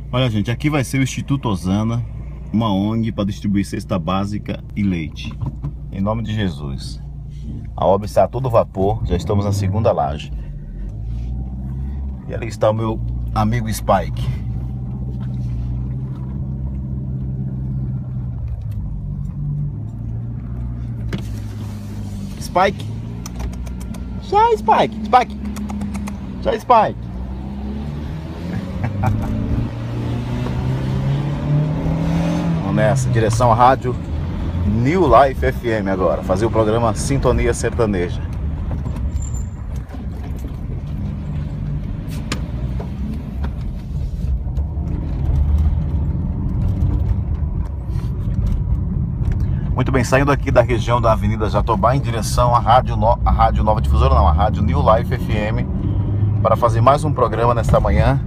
Olha, gente, aqui vai ser o Instituto Osana, uma ONG para distribuir cesta básica e leite. Em nome de Jesus. A obra está a todo vapor, já estamos na segunda laje. E ali está o meu amigo Spike. Spike! Sai, Spike! Spike! Sai, Spike! Vamos nessa, direção à rádio New Life FM agora, fazer o programa Sintonia Sertaneja. Muito bem, saindo aqui da região da Avenida Jatobá em direção à rádio Nova Difusora, não, a rádio New Life FM, para fazer mais um programa nesta manhã